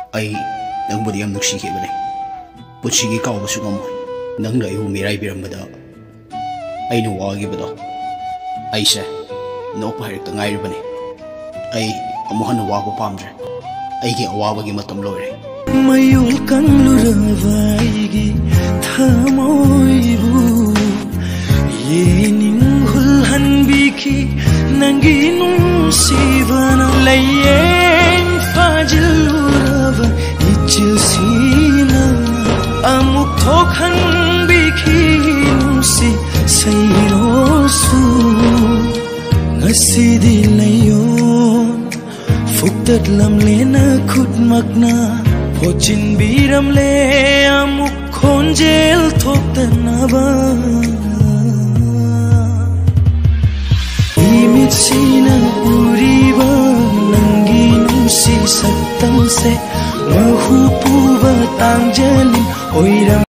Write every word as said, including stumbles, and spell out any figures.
ai nang budi am nuksi ke bane puchi gi kaw basu ngam nang lai hu mirai biram bada ai nu wa gi bada ai se no pa hek ta ngai bane ai amuhan wa ko pamre ai gi awa ba gi matam loire mayul kan lurawai gi thamoi bu yening hul han biki nangi nung sivana layeng fajil lurawa ichil sina amuk thokhan biki nung si sayro su ngasi di layon fuktat lam lena khut makna phochin biram le amuk khonjel thoktan ba imit sina uriba nangi nusi saktam se mahu puba tangjalin oiram